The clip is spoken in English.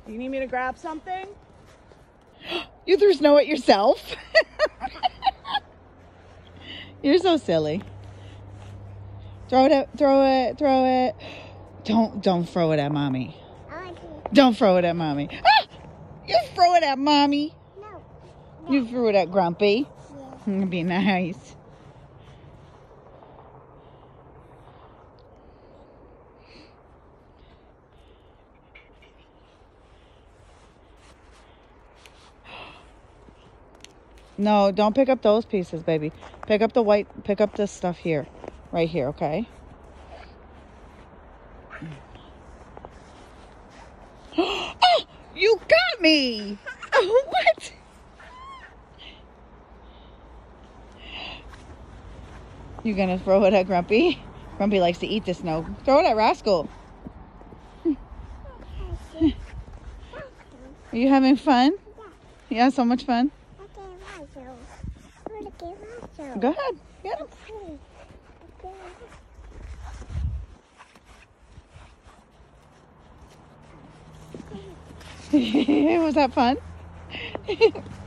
Do you need me to grab something? You threw snow at yourself. You're so silly. Throw it. Don't throw it at mommy. Don't throw it at mommy. Ah! You throw it at mommy. No. You threw it at Grumpy. Yeah. Be nice. No, don't pick up those pieces, baby. Pick up the white, pick up this stuff here. Right here, okay? Oh, you got me! What? You gonna throw it at Grumpy? Grumpy likes to eat the snow. Throw it at Rascal. Are you having fun? Yeah, so much fun. Go ahead. Get him. Was that fun?